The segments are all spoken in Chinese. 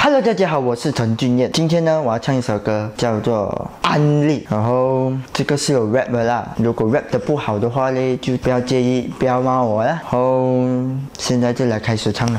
Hello， 大家好，我是陈俊彦。今天呢，我要唱一首歌，叫做《安利》。然后这个是有 rap 的啦，如果 rap 的不好的话呢，就不要介意，不要骂我啦。然后现在就来开始唱了。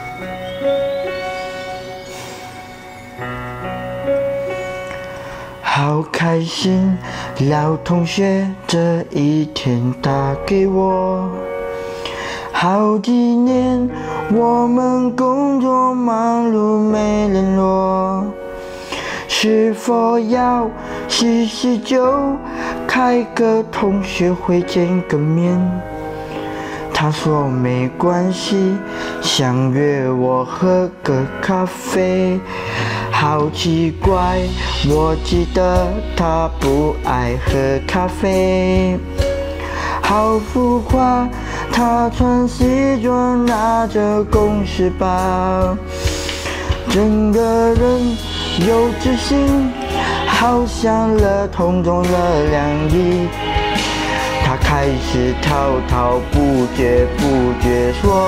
好开心，老同学这一天打给我。好几年，我们工作忙碌没联络，是否要叙叙旧，开个同学会见个面？他说没关系，想约我喝个咖啡。好奇怪，我记得他不爱喝咖啡。好浮夸，他穿西装拿着公事包，整个人有自信，好像乐童中的梁毅。他开始滔滔不绝说，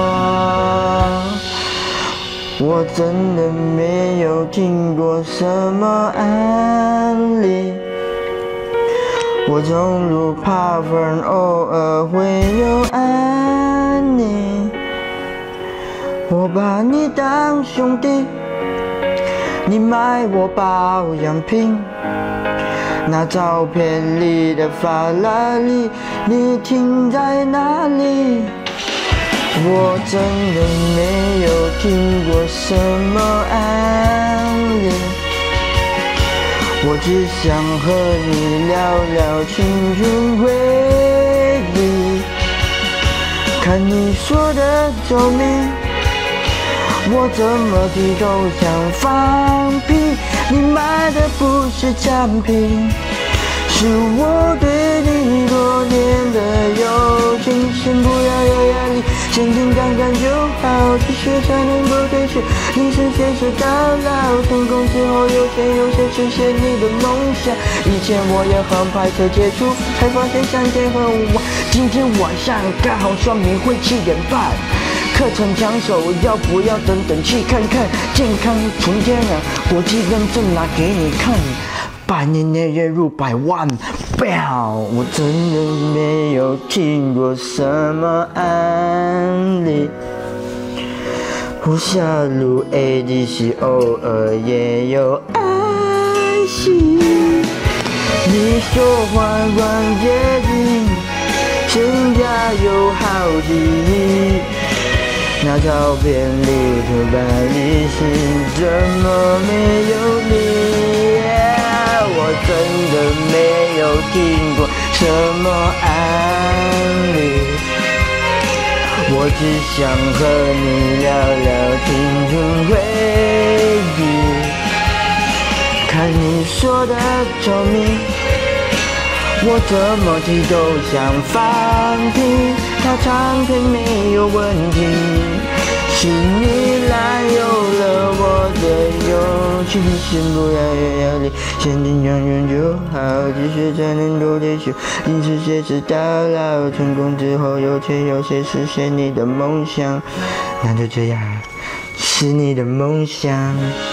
我真的没有听过什么案例。我总如怕分，偶尔会有安妮。我把你当兄弟，你买我保养品。那照片里的法拉利，你停在哪里？我真的没有听过什么案例。我只想和你聊聊青春回忆，看你说的周密，我怎么提都想放屁。你买的不是奖品，是我对你多年的友情。先不要有压力，先听看看就好，继续才能够退休。你是随时到老，成功之后有些实现你的梦想。以前我也很排斥接触，才发现相见恨晚。今天晚上刚好双明会7点半，课程抢手，要不要等去看看？健康纯天然，国际认证拿给你看。半年内月入100万，我真的没有听过什么案例。胡小路 ADC 偶尔也有爱惜。你说话软接近，身价有好几亿。那照片里头白里是怎么没有你？我真的没有听过什么案例。我只想和你聊聊青春回忆，看你说的周密，我怎么提都想放屁。他唱片没有问题，是你滥用了我的友情。先不要有压力，先听讲讲就好，继续才能够退休。你是随时到老，成功之后有些实现你的梦想。那就这样，是你的梦想。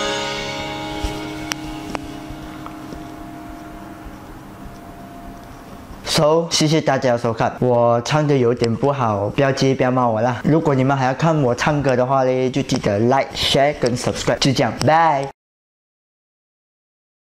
谢谢大家的收看，我唱的有点不好，不要介意，不要骂我啦。如果你们还要看我唱歌的话呢，就记得 like、share 跟 subscribe，就这样，拜。